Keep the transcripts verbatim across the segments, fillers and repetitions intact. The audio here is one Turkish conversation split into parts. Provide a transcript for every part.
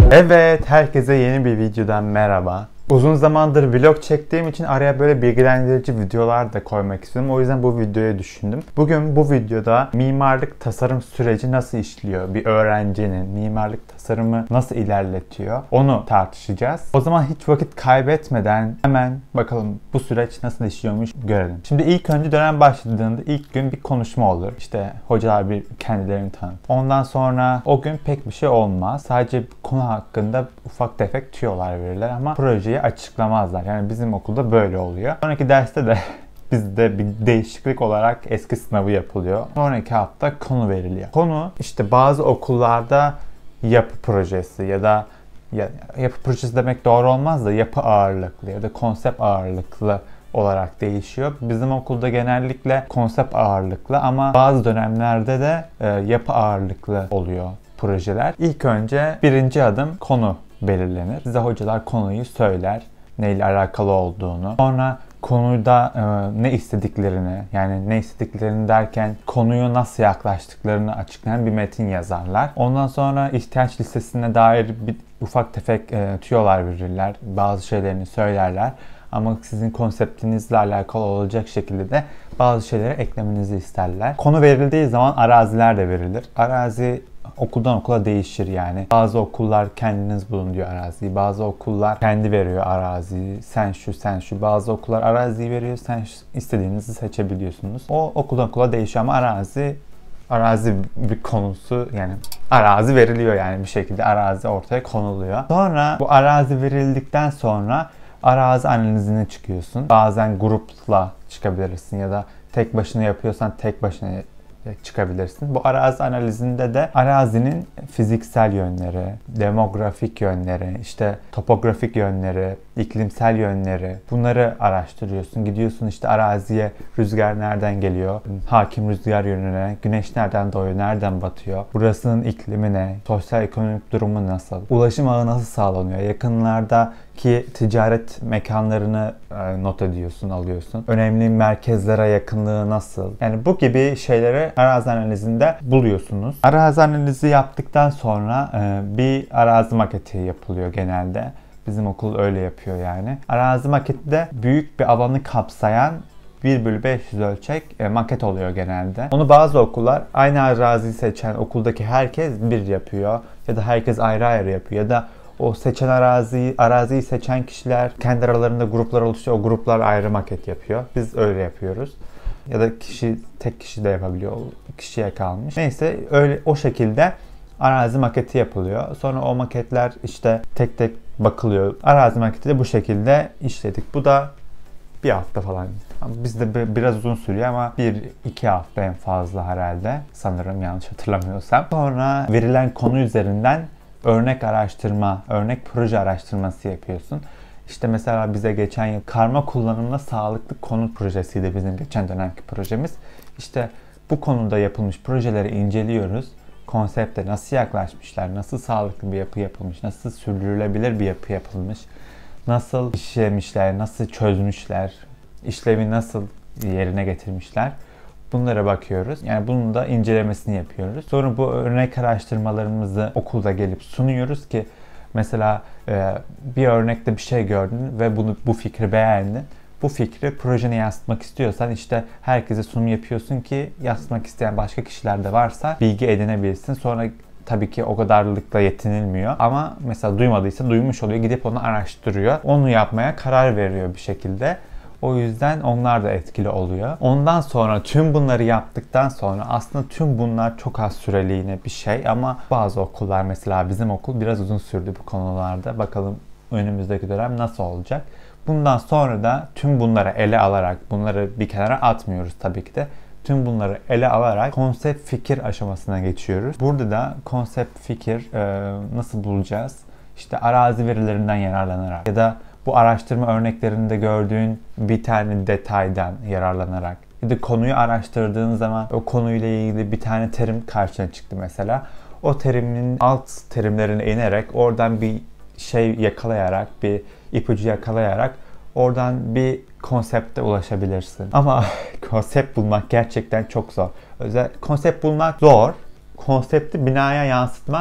Evet, herkese yeni bir videodan merhaba. Uzun zamandır vlog çektiğim için araya böyle bilgilendirici videolar da koymak istedim. O yüzden bu videoyu düşündüm. Bugün bu videoda mimarlık tasarım süreci nasıl işliyor? Bir öğrencinin mimarlık tasarımı nasıl ilerletiyor? Onu tartışacağız. O zaman hiç vakit kaybetmeden hemen bakalım bu süreç nasıl işliyormuş görelim. Şimdi ilk önce dönem başladığında ilk gün bir konuşma olur. İşte hocalar bir kendilerini tanıtır. Ondan sonra o gün pek bir şey olmaz. Sadece konu hakkında ufak tefek tüyolar verirler ama projeyi açıklamazlar. Yani bizim okulda böyle oluyor. Sonraki derste de bizde bir değişiklik olarak eski sınavı yapılıyor. Sonraki hafta konu veriliyor. Konu işte bazı okullarda yapı projesi ya da ya, yapı projesi demek doğru olmaz da yapı ağırlıklı ya da konsept ağırlıklı olarak değişiyor. Bizim okulda genellikle konsept ağırlıklı ama bazı dönemlerde de e, yapı ağırlıklı oluyor projeler. İlk önce birinci adım konu belirlenir. Size hocalar konuyu söyler, neyle alakalı olduğunu. Sonra konuda e, ne istediklerini, yani ne istediklerini derken konuyu nasıl yaklaştıklarını açıklayan bir metin yazarlar. Ondan sonra ihtiyaç listesine dair bir ufak tefek e, tüyolar verirler. Bazı şeylerini söylerler. Ama sizin konseptinizle alakalı olacak şekilde de bazı şeyleri eklemenizi isterler. Konu verildiği zaman araziler de verilir. Arazi okuldan okula değişir yani. Bazı okullar kendiniz bulun diyor araziyi. Bazı okullar kendi veriyor araziyi. Sen şu, sen şu. Bazı okullar araziyi veriyor. Sen istediğinizi seçebiliyorsunuz. O okuldan okula değişiyor ama arazi arazi bir konusu, yani arazi veriliyor, yani bir şekilde arazi ortaya konuluyor. Sonra bu arazi verildikten sonra arazi analizine çıkıyorsun. Bazen grupla çıkabilirsin ya da tek başına yapıyorsan tek başına çıkabilirsin. Bu arazi analizinde de arazinin fiziksel yönleri, demografik yönleri, işte topografik yönleri, iklimsel yönleri, bunları araştırıyorsun. Gidiyorsun işte araziye, rüzgar nereden geliyor, hakim rüzgar yönüne, güneş nereden doğuyor, nereden batıyor, burasının iklimi ne, sosyal ekonomik durumu nasıl, ulaşım ağı nasıl sağlanıyor, yakınlardaki ticaret mekanlarını not ediyorsun, alıyorsun. Önemli merkezlere yakınlığı nasıl? Yani bu gibi şeyleri arazi analizinde buluyorsunuz. Arazi analizi yaptıktan sonra bir arazi maketi yapılıyor genelde. Bizim okul öyle yapıyor yani. Arazi maketi de büyük bir alanı kapsayan bir bölü beş yüz ölçek e, maket oluyor genelde. Onu bazı okullar aynı araziyi seçen okuldaki herkes bir yapıyor. Ya da herkes ayrı ayrı yapıyor. Ya da o seçen araziyi, araziyi seçen kişiler kendi aralarında gruplar oluşuyor. O gruplar ayrı maket yapıyor. Biz öyle yapıyoruz. Ya da kişi tek kişi de yapabiliyor. O kişiye kalmış. Neyse öyle o şekilde arazi maketi yapılıyor. Sonra o maketler işte tek tek bakılıyor. Arazi maketi de bu şekilde işledik. Bu da bir hafta falan. Bizde biraz uzun sürüyor ama bir iki hafta en fazla herhalde. Sanırım, yanlış hatırlamıyorsam. Sonra verilen konu üzerinden örnek araştırma, örnek proje araştırması yapıyorsun. İşte mesela bize geçen yıl karma kullanımla sağlıklı konut projesiydi bizim geçen dönemki projemiz. İşte bu konuda yapılmış projeleri inceliyoruz. Konsepte nasıl yaklaşmışlar, nasıl sağlıklı bir yapı yapılmış, nasıl sürdürülebilir bir yapı yapılmış, nasıl işlemişler, nasıl çözmüşler, işlevi nasıl yerine getirmişler. Bunlara bakıyoruz. Yani bunun da incelemesini yapıyoruz. Sonra bu örnek araştırmalarımızı okulda gelip sunuyoruz ki mesela bir örnekte bir şey gördün ve bunu bu fikri beğendin. Bu fikri projene yansıtmak istiyorsan işte herkese sunum yapıyorsun ki yansıtmak isteyen başka kişiler de varsa bilgi edinebilsin. Sonra tabii ki o kadarlıkla yetinilmiyor ama mesela duymadıysa duymuş oluyor, gidip onu araştırıyor. Onu yapmaya karar veriyor bir şekilde. O yüzden onlar da etkili oluyor. Ondan sonra tüm bunları yaptıktan sonra aslında tüm bunlar çok az süreliğine bir şey ama bazı okullar, mesela bizim okul biraz uzun sürdü bu konularda. Bakalım önümüzdeki dönem nasıl olacak. Bundan sonra da tüm bunları ele alarak, bunları bir kenara atmıyoruz tabii ki de. Tüm bunları ele alarak konsept fikir aşamasına geçiyoruz. Burada da konsept fikir e, nasıl bulacağız? İşte arazi verilerinden yararlanarak ya da bu araştırma örneklerinde gördüğün bir tane detaydan yararlanarak ya da konuyu araştırdığın zaman o konuyla ilgili bir tane terim karşına çıktı mesela. O terimin alt terimlerine inerek oradan bir şey yakalayarak, bir ipucu yakalayarak oradan bir konsepte ulaşabilirsin. Ama konsept bulmak gerçekten çok zor. Özel konsept bulmak zor. Konsepti binaya yansıtmak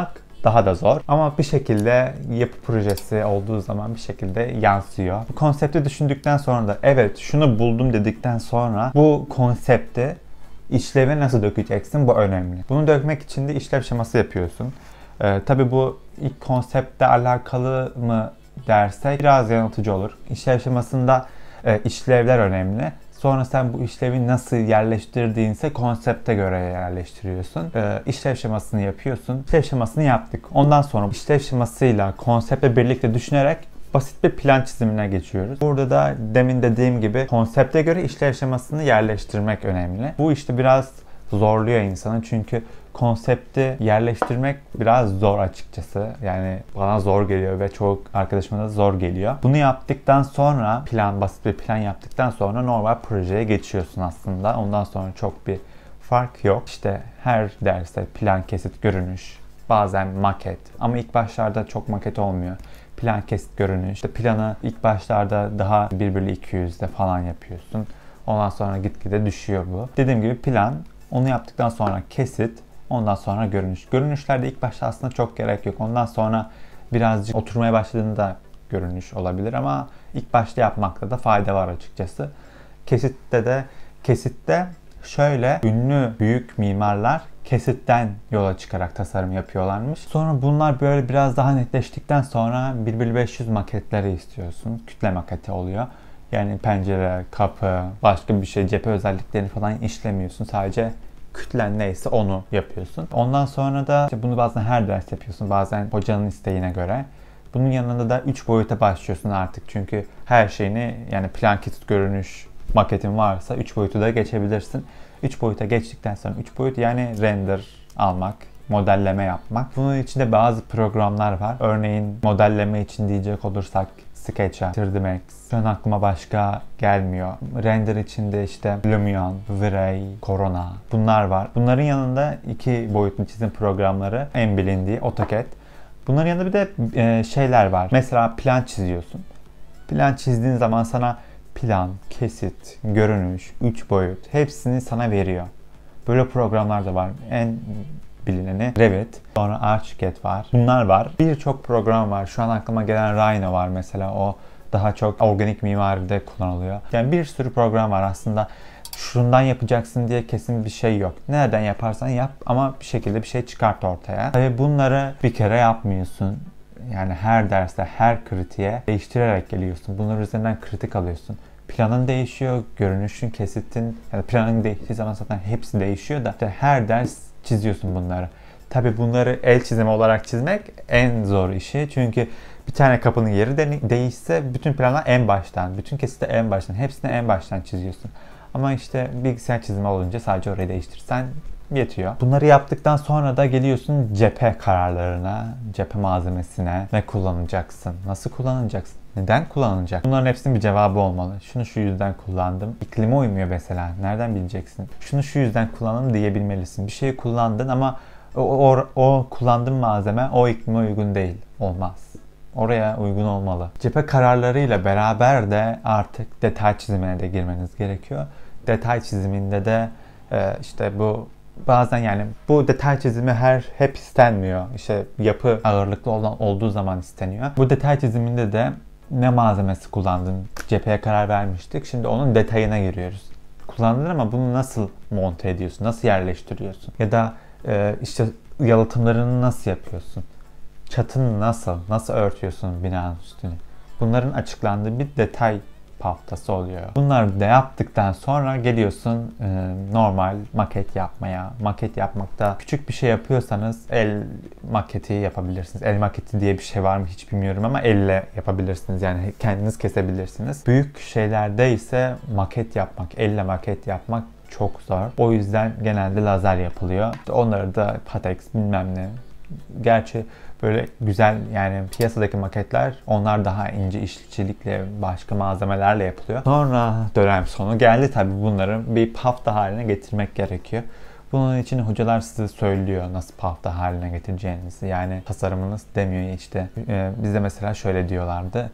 daha da zor. Ama bir şekilde yapı projesi olduğu zaman bir şekilde yansıyor. Bu konsepti düşündükten sonra da evet şunu buldum dedikten sonra bu konsepti işleve nasıl dökeceksin, bu önemli. Bunu dökmek için de işlev şeması yapıyorsun. Ee, tabii bu ilk konseptle alakalı mı dersek biraz yanıltıcı olur. İşlev şemasında e, işlevler önemli. Sonra sen bu işlevi nasıl yerleştirdiğinse konsepte göre yerleştiriyorsun. Ee, işlev şemasını yapıyorsun. İşlev şemasını yaptık. Ondan sonra işlev şemasıyla konseptle birlikte düşünerek basit bir plan çizimine geçiyoruz. Burada da demin dediğim gibi konsepte göre işlev şemasını yerleştirmek önemli. Bu işte biraz zorluyor insanı çünkü konsepti yerleştirmek biraz zor açıkçası. Yani bana zor geliyor ve çoğu arkadaşıma da zor geliyor. Bunu yaptıktan sonra plan, basit bir plan yaptıktan sonra normal projeye geçiyorsun aslında. Ondan sonra çok bir fark yok. İşte her derste plan, kesit, görünüş, bazen maket ama ilk başlarda çok maket olmuyor. Plan, kesit, görünüş. İşte planı ilk başlarda daha bir bölü iki yüzde falan yapıyorsun. Ondan sonra gitgide düşüyor bu. Dediğim gibi plan, onu yaptıktan sonra kesit, ondan sonra görünüş. Görünüşlerde ilk başta aslında çok gerek yok. Ondan sonra birazcık oturmaya başladığında görünüş olabilir ama ilk başta yapmakta da fayda var açıkçası. Kesitte de kesitte şöyle ünlü büyük mimarlar kesitten yola çıkarak tasarım yapıyorlarmış. Sonra bunlar böyle biraz daha netleştikten sonra bir bölü beş yüz maketleri istiyorsun. Kütle maketi oluyor. Yani pencere, kapı, başka bir şey, cephe özelliklerini falan işlemiyorsun. Sadece kütlen neyse onu yapıyorsun. Ondan sonra da işte bunu bazen her ders yapıyorsun. Bazen hocanın isteğine göre. Bunun yanında da üç boyuta başlıyorsun artık. Çünkü her şeyini yani plan, kesit, görünüş maketin varsa üç boyutu da geçebilirsin. üç boyuta geçtikten sonra üç boyut yani render almak, modelleme yapmak. Bunun içinde bazı programlar var. Örneğin modelleme için diyecek olursak SketchUp, üç D Max. Şu an aklıma başka gelmiyor. Render içinde işte Lumion, V-Ray, Corona bunlar var. Bunların yanında iki boyutlu çizim programları en bilindiği AutoCAD. Bunların yanında bir de e, şeyler var. Mesela plan çiziyorsun. Plan çizdiğin zaman sana plan, kesit, görünüş, üç boyut hepsini sana veriyor. Böyle programlar da var. En bilineni Revit, sonra Archicad var. Bunlar var. Birçok program var. Şu an aklıma gelen Rhino var mesela. O daha çok organik mimaride kullanılıyor. Yani bir sürü program var aslında. Şundan yapacaksın diye kesin bir şey yok. Nereden yaparsan yap ama bir şekilde bir şey çıkart ortaya. Ve bunları bir kere yapmıyorsun. Yani her derste, her kritiğe değiştirerek geliyorsun. Bunların üzerinden kritik alıyorsun. Planın değişiyor, görünüşün, kesitin, yani planın değiştiği zaman zaten hepsi değişiyor da işte her ders çiziyorsun bunları. Tabi bunları el çizimi olarak çizmek en zor işi. Çünkü bir tane kapının yeri de değişse bütün planlar en baştan, bütün kesiti en baştan, hepsini en baştan çiziyorsun. Ama işte bilgisayar çizimi olunca sadece orayı değiştirsen yetiyor. Bunları yaptıktan sonra da geliyorsun cephe kararlarına, cephe malzemesine. Ne kullanacaksın? Nasıl kullanacaksın? Neden kullanılacak? Bunların hepsinin bir cevabı olmalı. Şunu şu yüzden kullandım. İklime uymuyor mesela. Nereden bileceksin? Şunu şu yüzden kullandım diyebilmelisin. Bir şeyi kullandın ama o, o, o kullandığın malzeme o iklime uygun değil. Olmaz. Oraya uygun olmalı. Cephe kararlarıyla beraber de artık detay çizimine de girmeniz gerekiyor. Detay çiziminde de e, işte bu bazen yani bu detay çizimi her hep istenmiyor. İşte yapı ağırlıklı olan olduğu zaman isteniyor. Bu detay çiziminde de ne malzemesi kullandın? Cepheye karar vermiştik. Şimdi onun detayına giriyoruz. Kullandın ama bunu nasıl monte ediyorsun? Nasıl yerleştiriyorsun? Ya da e, işte yalıtımlarını nasıl yapıyorsun? Çatını nasıl? Nasıl örtüyorsun binanın üstünü? Bunların açıklandığı bir detay haftası oluyor. Bunları da yaptıktan sonra geliyorsun e, normal maket yapmaya. Maket yapmakta küçük bir şey yapıyorsanız el maketi yapabilirsiniz. El maketi diye bir şey var mı hiç bilmiyorum ama elle yapabilirsiniz. Yani kendiniz kesebilirsiniz. Büyük şeylerde ise maket yapmak, elle maket yapmak çok zor. O yüzden genelde lazer yapılıyor. İşte onları da Patex bilmem ne. Gerçi böyle güzel yani piyasadaki maketler onlar daha ince işçilikle başka malzemelerle yapılıyor. Sonra dönem sonu geldi tabi bunları bir pafta haline getirmek gerekiyor. Bunun için hocalar size söylüyor nasıl pafta haline getireceğinizi. Yani tasarımınız demiyor işte. Ee, bizde mesela şöyle diyorlardı.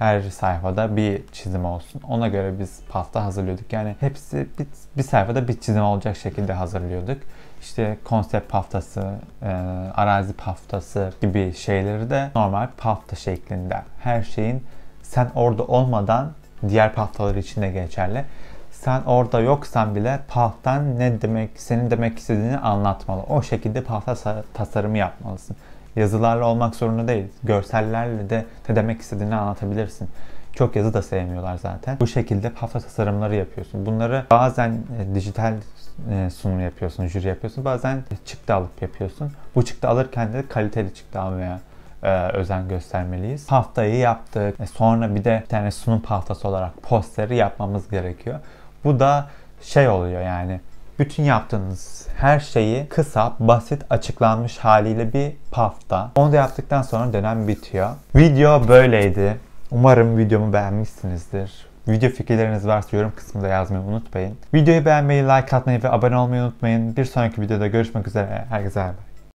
Her sayfada bir çizim olsun. Ona göre biz pafta hazırlıyorduk. Yani hepsi bir, bir sayfada bir çizim olacak şekilde hazırlıyorduk. İşte konsept paftası, e, arazi paftası gibi şeyleri de normal pafta şeklinde. Her şeyin sen orada olmadan diğer paftaları için de geçerli. Sen orada yoksan bile paftan ne demek, senin demek istediğini anlatmalı. O şekilde pafta tasarımı yapmalısın. Yazılarla olmak zorunda değil. Görsellerle de ne demek istediğini anlatabilirsin. Çok yazı da sevmiyorlar zaten. Bu şekilde pafta tasarımları yapıyorsun. Bunları bazen e, dijital e, sunum yapıyorsun, jüri yapıyorsun. Bazen çıktı alıp yapıyorsun. Bu çıktı alırken de kaliteli çıktı almaya e, özen göstermeliyiz. Paftayı yaptık. E, sonra bir de bir tane sunum paftası olarak posteri yapmamız gerekiyor. Bu da şey oluyor yani. Bütün yaptığınız her şeyi kısa, basit, açıklanmış haliyle bir pafta. Onu da yaptıktan sonra dönem bitiyor. Video böyleydi. Umarım videomu beğenmişsinizdir. Video fikirleriniz varsa yorum kısmında yazmayı unutmayın. Videoyu beğenmeyi, like atmayı ve abone olmayı unutmayın. Bir sonraki videoda görüşmek üzere. Herkese bay bay.